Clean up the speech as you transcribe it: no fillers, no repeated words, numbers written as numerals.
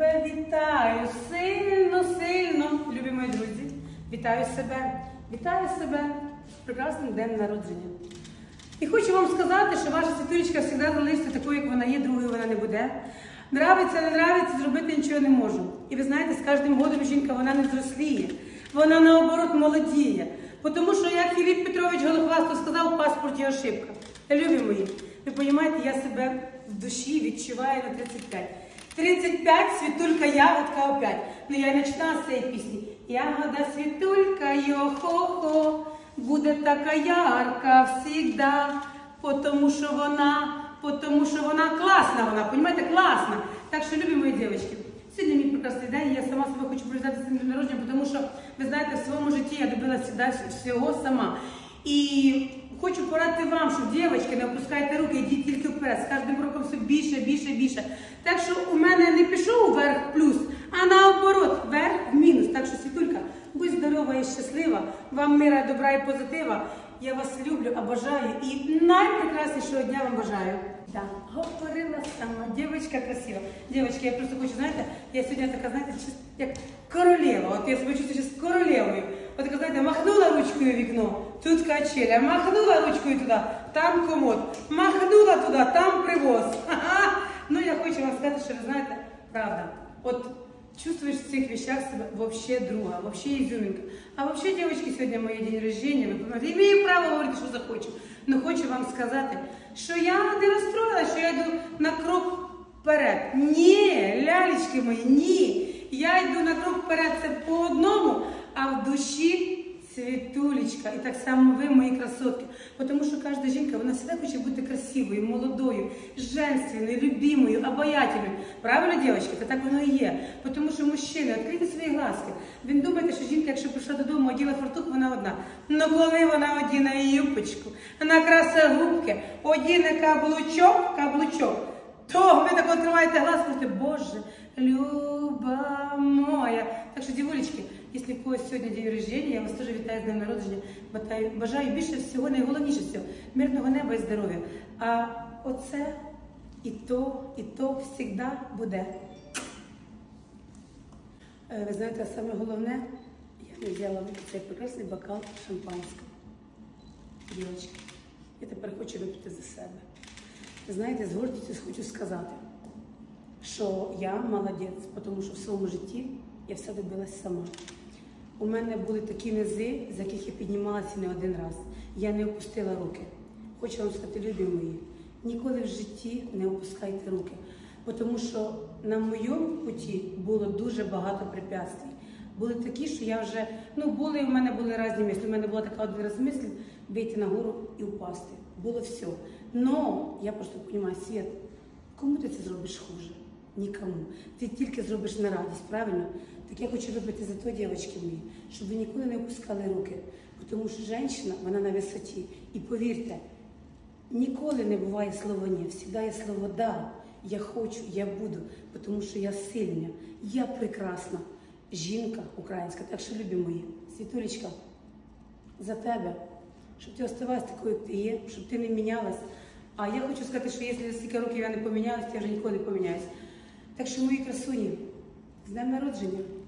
тебе вітаю сильно, сильно, любі мої друзі. Вітаю себе з прекрасним днем народження. І хочу вам сказати, що ваша світулечка завжди залишиться такою, як вона є, другою вона не буде. Нравиться, не нравиться, зробити нічого не можу. І ви знаєте, з кожним годом жінка, вона не зросліє. Вона, наоборот, молодіє. Тому що, як Філіп Петрович Голохвастов сказав, в паспорті ошибка. Та, любі мої, ви розумієте, я себе в душі відчуваю на 35. 35, Світулька, ягодка опять. Ну, я і починала з цієї пісні. Ягода, Світулька, йо-хо-хо, буде така ярка всегда, тому що вона класна, вона, розумієте, класна. Так що, любі мої дівчатки, сьогодні мій прекрасний день, я сама себе хочу привітати з цим днем народження, тому що, ви знаєте, в своєму житті я добилася всього сама. І хочу порадити вам, що, дівчатки, не опускайте руки, йдіть тільки вперед, з кожним роком все більше, більше, більше. Так що у мене не пішов вверх плюс, а наоборот, вверх мінус. Так що, Світулька, будь здорова і щаслива, вам мира, добра і позитива. Я вас люблю, обожаю і найпрекраснішого дня вам бажаю. Да, говорила сама, дівчинка красива. Дівчатки, я просто хочу, знаєте, я сьогодні така, знаєте, як королева. От я себе чувствую зараз королевою. От така, знаєте, махнула ручкою в вікно, тут качеля, махнула ручкою туди, там комод, махнула туди, там привоз. Ха-ха. Ну, я хочу вам сказати, що ви знаєте, правда, от чувствуешь в цих вещах себя вообще друга, вообще изюминка. А вообще, девочки, сегодня мой день рождения, вы понимаете, имею право говорити, що захочу. Но хочу вам сказати, що я не розстроїлася, що я йду на крок вперед. Ні, лялечки мої, ні. Я йду на крок вперед, це по одному, а в душі Світулечка. І так само ви, мої красотки. Тому що кожна жінка, вона завжди хоче бути красивою, молодою, женственною, любимою, обаятельною. Правильно, дівчатки? Це так воно і є. Тому що мужчини, відкрийте свої глазки. Він думає, що жінка, якщо прийшла додому, оділа фартух, вона одна. Но коли вона одіне юбочку, накрасе губки, одіне каблучок, то ви так відкриваєте глаз, кажете, Боже, люба моя. Так що, дівулечки, якщо в когось сьогодні день рождения, я вас теж вітаю з днем народження. Бажаю більше всього, найголовніше всього, мирного неба і здоров'я. А оце і то завжди буде. Ви знаєте, саме головне, я не взяла цей прекрасний бокал шампанського. Дівчатки, я тепер хочу випити за себе. Знаєте, з гордістю хочу сказати, що я молодець, тому що в своєму житті я все добилась сама. У мене були такі низи, з яких я піднімалася не один раз. Я не опустила руки. Хочу вам сказати, любі мої, ніколи в житті не опускайте руки. Тому що на моєму путі було дуже багато препятствий. Були такі, що я вже, у мене були різні мислі. У мене була така один раз мисль вийти на гору і впасти. Було все. Но я просто розумію, Світ, кому ти це зробиш хуже? Нікому. Ти тільки зробиш на радість, правильно? Так я хочу робити за то, дівчатки мої, щоб ви ніколи не опускали руки. Тому що жінка, вона на висоті. І повірте, ніколи не буває слова «ні». Завжди є слово «да». Я хочу, я буду, тому що я сильна, я прекрасна жінка українська. Так що, любі мої, Світулечка, за тебе, щоб ти оставалась такою, як ти є, щоб ти не мінялась. А я хочу сказати, що якщо за стільки років я не помінялась, то я вже ніколи не поміняюсь. Так що, мої красуні, з днем народження!